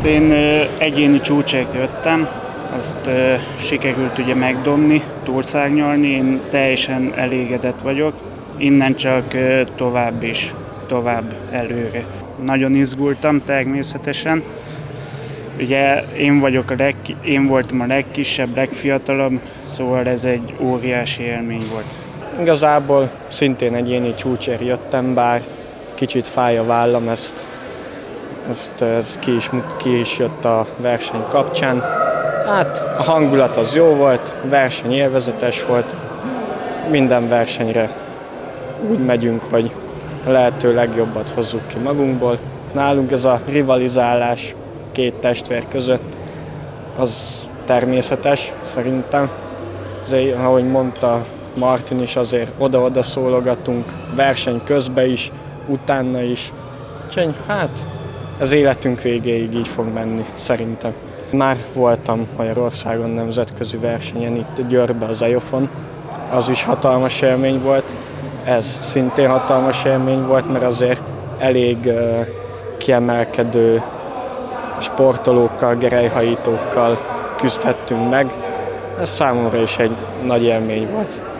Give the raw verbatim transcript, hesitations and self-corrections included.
Én ö, egyéni csúcsért jöttem, azt ö, sikerült ugye megdobni, túlszárnyalni, én teljesen elégedett vagyok, innen csak ö, tovább is, tovább előre. Nagyon izgultam természetesen, ugye én, vagyok a leg, én voltam a legkisebb, legfiatalabb, szóval ez egy óriási élmény volt. Igazából szintén egyéni csúcsért jöttem, bár kicsit fáj a vállam, ezt, ezt ez ki, is, ki is jött a verseny kapcsán. Hát a hangulat az jó volt, a verseny élvezetes volt, minden versenyre úgy megyünk, hogy a lehető legjobbat hozzuk ki magunkból. Nálunk ez a rivalizálás két testvér között, az természetes szerintem. Azért, ahogy mondta Martin is, azért oda-oda szólogatunk, verseny közben is, utána is. Úgyhogy hát az életünk végéig így fog menni szerintem. Már voltam Magyarországon nemzetközi versenyen, itt Győrben az EOF-on. Az is hatalmas élmény volt. Ez szintén hatalmas élmény volt, mert azért elég uh, kiemelkedő sportolókkal, gerelyhajítókkal küzdhettünk meg. Ez számomra is egy nagy élmény volt.